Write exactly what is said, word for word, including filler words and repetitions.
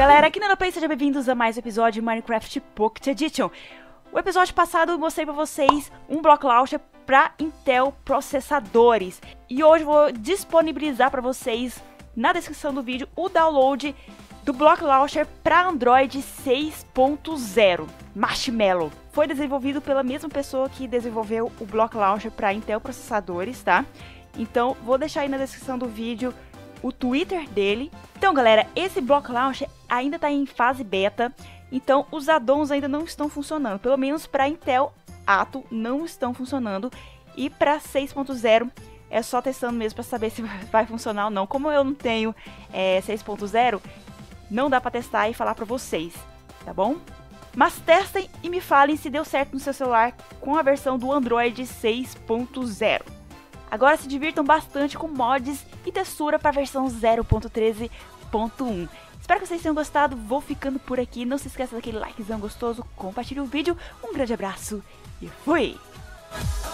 galera, aqui no NanoPlay, sejam bem-vindos a mais um episódio de Minecraft Pocket Edition. O episódio passado eu mostrei pra vocês um Block Launcher para Intel processadores. E hoje eu vou disponibilizar para vocês, na descrição do vídeo, o download do Block Launcher para Android seis ponto zero, Marshmallow. Foi desenvolvido pela mesma pessoa que desenvolveu o Block Launcher para Intel processadores, tá? Então, vou deixar aí na descrição do vídeo o Twitter dele. Então, galera, esse Block Launcher ainda está em fase beta, então os addons ainda não estão funcionando. Pelo menos para Intel Atom não estão funcionando. E para seis ponto zero é só testando mesmo para saber se vai funcionar ou não. Como eu não tenho é, seis ponto zero, não dá para testar e falar para vocês, tá bom? Mas testem e me falem se deu certo no seu celular com a versão do Android seis ponto zero. Agora se divirtam bastante com mods e textura para a versão zero ponto treze ponto um. Espero que vocês tenham gostado, vou ficando por aqui. Não se esqueça daquele likezão gostoso, compartilhe o vídeo. Um grande abraço e fui!